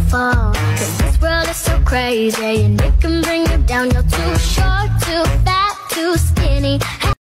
fall. 'Cause this world is so crazy and it can bring you